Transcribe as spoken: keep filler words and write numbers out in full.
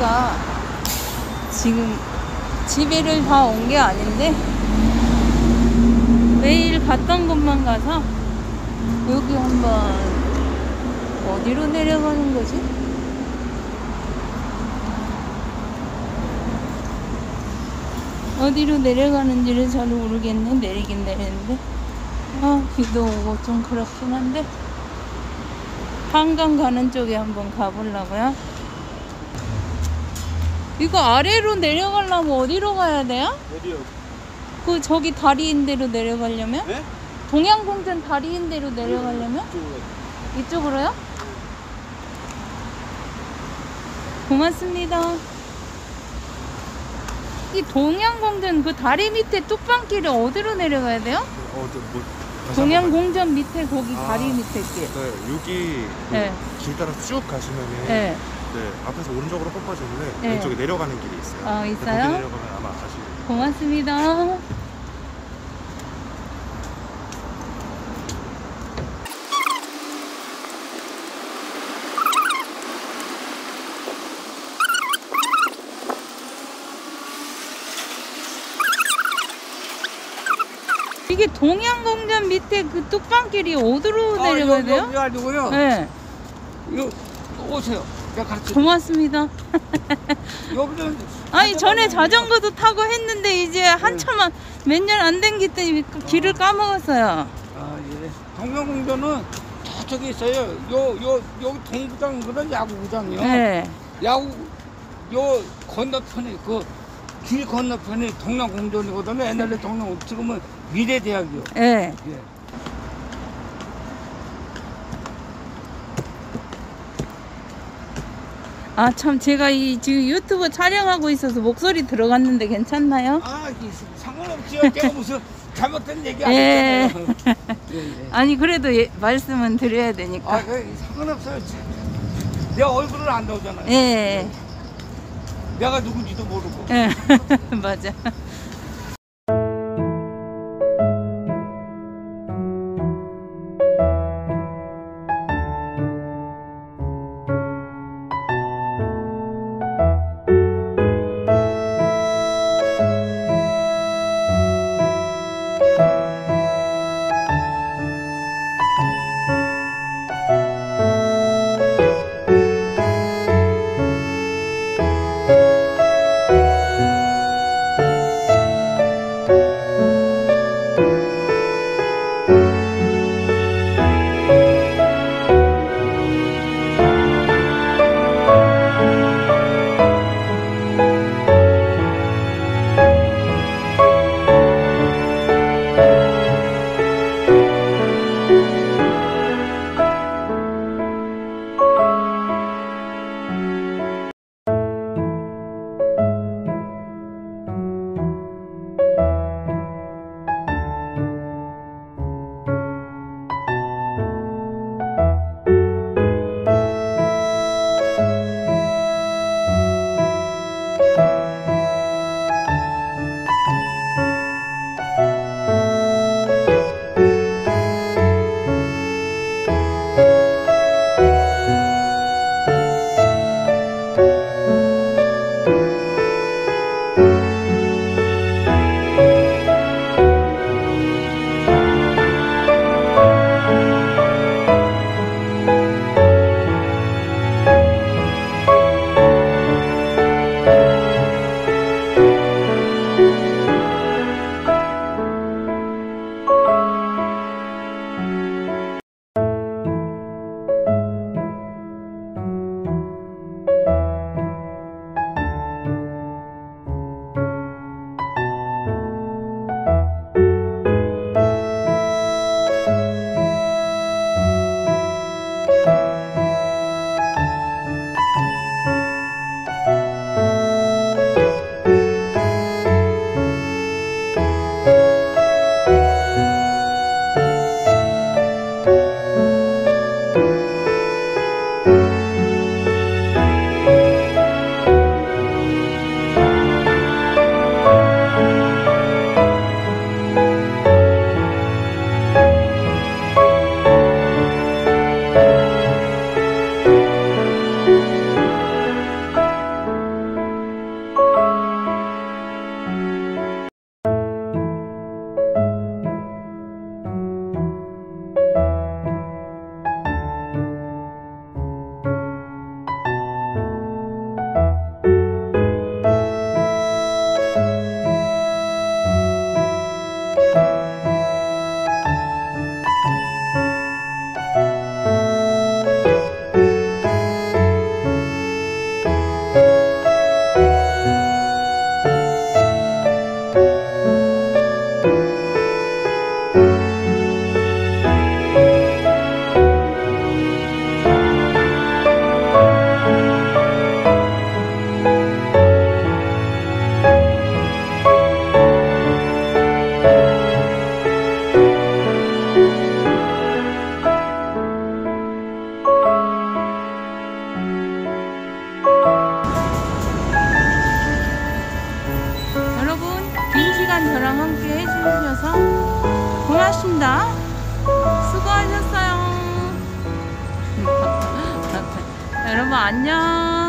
제가 지금 집에를 다 온 게 아닌데 매일 갔던 곳만 가서 여기 한번 어디로 내려가는 거지? 어디로 내려가는지를 잘 모르겠네. 내리긴 내리는데 아 비도 오고 좀 그렇긴 한데 한강 가는 쪽에 한번 가보려고요. 이거 아래로 내려가려면 어디로 가야 돼요? 어디요? 그 저기 다리인 데로 내려가려면? 네? 동양공전 다리인 데로 내려가려면? 이쪽으로. 이쪽으로요? 고맙습니다. 이 동양공전 그 다리 밑에 뚝방길이 어디로 내려가야 돼요? 어, 저 뭐, 동양공전 밑에 거기 아, 다리 밑에 길. 네, 여기 그 네. 길 따라 쭉 가시면은 네. 네, 앞에서 오른쪽으로 꺾어지는데 네. 왼쪽에 내려가는 길이 있어요. 아, 거기 있어요? 내려가면 아마 가시고. 고맙습니다. 이게 동양공전 밑에 그 뚝방길이 어디로 아, 내려가야 여기, 돼요? 여기 가지고요. 네. 이거 오세요. 내가 가르쳐. 고맙습니다. 여기는 아니 전에 자전거도 타고 했는데 이제 한참만 몇 년 안 된 기 때문에 그 길을 까먹었어요. 아 예. 동명공전은 저쪽에 있어요. 요 요 여기 동부장거든 야구구장이요. 네. 야구 요 건너편에 그 길 건너편에 동양공전이거든요. 옛날에 동양 지금은 미래대학이요. 네. 예. 아 참 제가 이 지금 유튜브 촬영하고 있어서 목소리 들어갔는데 괜찮나요? 아 이게 상관없지요. 제가 무슨 잘못된 얘기 안 예. 했잖아요. 예, 예. 아니 그래도 예, 말씀은 드려야 되니까. 아, 그 상관없어요. 내 얼굴을 안 나오잖아요. 예. 내가 누군지도 모르고. 예. 맞아. 저랑 함께 해주셔서 고맙습니다. 수고하셨어요. 여러분 안녕.